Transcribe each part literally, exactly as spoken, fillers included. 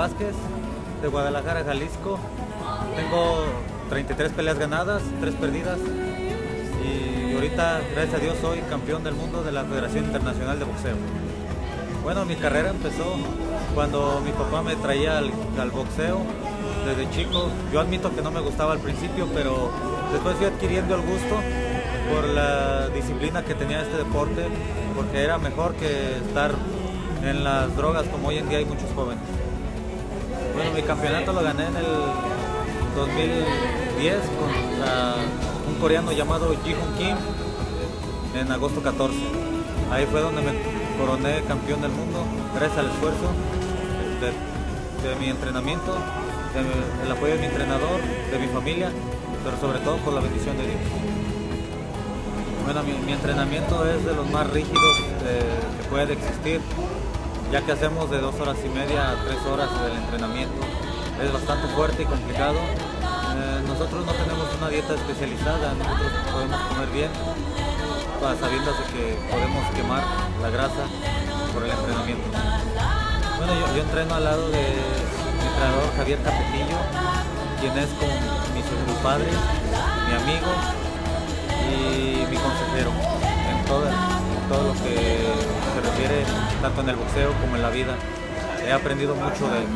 Vázquez, de Guadalajara, Jalisco. Tengo treinta y tres peleas ganadas, tres perdidas. Y ahorita, gracias a Dios, soy campeón del mundo de la Federación Internacional de Boxeo. Bueno, mi carrera empezó cuando mi papá me traía al, al boxeo desde chico. Yo admito que no me gustaba al principio, pero después fui adquiriendo el gusto por la disciplina que tenía este deporte, porque era mejor que estar en las drogas como hoy en día hay muchos jóvenes. Bueno, mi campeonato lo gané en el dos mil diez contra un coreano llamado Ji-Hoon Kim en agosto catorce. Ahí fue donde me coroné campeón del mundo, gracias al esfuerzo de, de mi entrenamiento, de mi, el apoyo de mi entrenador, de mi familia, pero sobre todo por la bendición de Dios. Bueno, mi, mi entrenamiento es de los más rígidos eh, que puede existir, ya que hacemos de dos horas y media a tres horas del entrenamiento. Es bastante fuerte y complicado. Eh, nosotros no tenemos una dieta especializada, nosotros podemos comer bien, sabiendo que podemos quemar la grasa por el entrenamiento. Bueno, yo, yo entreno al lado de mi entrenador Javier Capetillo, quien es como mi segundo padre, mi amigo y mi consejero en todo, en todo lo que se refiere tanto en el boxeo como en la vida. He aprendido mucho de él.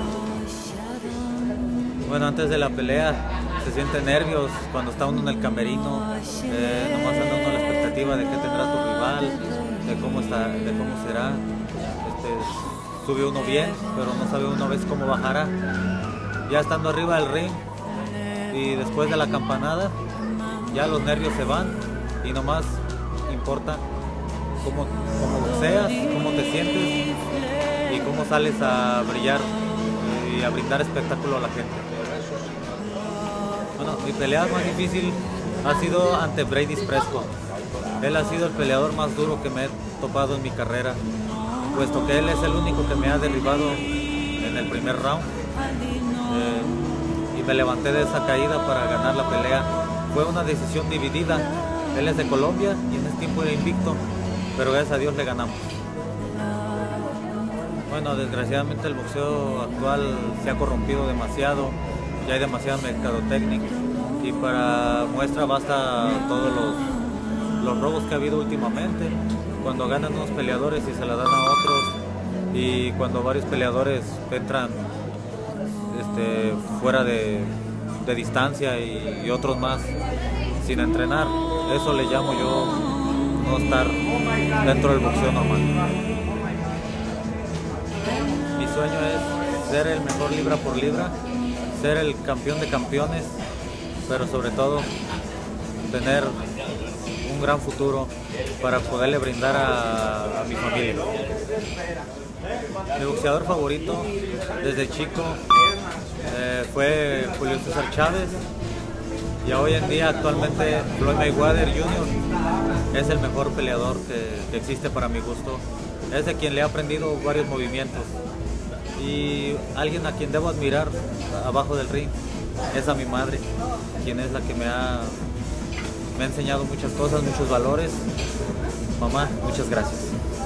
Bueno, antes de la pelea se sienten nervios cuando está uno en el camerino, eh, nomás anda uno a la expectativa de qué tendrá tu rival, de cómo está, de cómo será. Este, sube uno bien, pero no sabe una vez cómo bajará. Ya estando arriba del ring y después de la campanada, ya los nervios se van y nomás importa cómo, cómo boxeas, cómo te sientes y cómo sales a brillar y a brindar espectáculo a la gente. Bueno, mi pelea más difícil ha sido ante Brady Prescott. Él ha sido el peleador más duro que me he topado en mi carrera, puesto que él es el único que me ha derribado en el primer round. Eh, y me levanté de esa caída para ganar la pelea. Fue una decisión dividida. Él es de Colombia y en ese tiempo era invicto, pero gracias a Dios le ganamos. Bueno, desgraciadamente el boxeo actual se ha corrompido demasiado. Ya hay demasiada mercadotecnia y para muestra basta todos los, los robos que ha habido últimamente, cuando ganan unos peleadores y se la dan a otros, y cuando varios peleadores entran este, fuera de, de distancia y, y otros más sin entrenar. Eso le llamo yo no estar dentro del boxeo normal. Mi sueño es ser el mejor libra por libra, ser el campeón de campeones, pero sobre todo tener un gran futuro para poderle brindar a, a mi familia. Mi boxeador favorito desde chico eh, fue Julio César Chávez, y hoy en día actualmente Floyd Mayweather junior es el mejor peleador que, que existe para mi gusto. Es de quien le he aprendido varios movimientos. Y alguien a quien debo admirar abajo del ring es a mi madre, quien es la que me ha, me ha enseñado muchas cosas, muchos valores. Mamá, muchas gracias.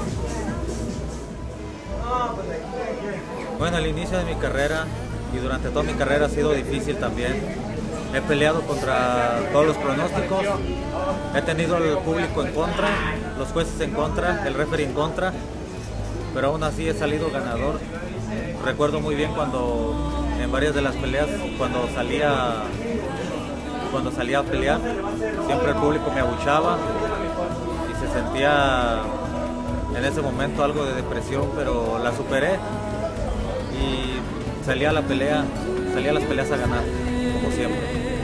Bueno, el inicio de mi carrera y durante toda mi carrera ha sido difícil también. He peleado contra todos los pronósticos, he tenido el público en contra, los jueces en contra, el referee en contra, pero aún así he salido ganador. Recuerdo muy bien cuando en varias de las peleas, cuando salía, cuando salía a pelear, siempre el público me abuchaba y se sentía en ese momento algo de depresión, pero la superé y salía a la pelea, salía a las peleas a ganar, como siempre.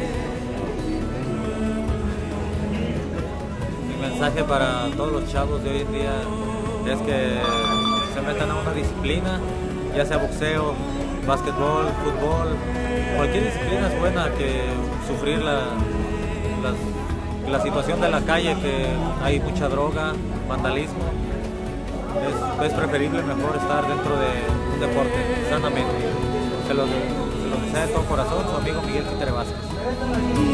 Mi mensaje para todos los chavos de hoy en día es que se metan a una disciplina, ya sea boxeo, básquetbol, fútbol, cualquier disciplina es buena que sufrir la, la, la situación de la calle, que hay mucha droga, vandalismo. Es, es preferible mejor estar dentro de un deporte sanamente. Se lo, se lo desea de todo corazón su amigo Miguel Títere Vázquez.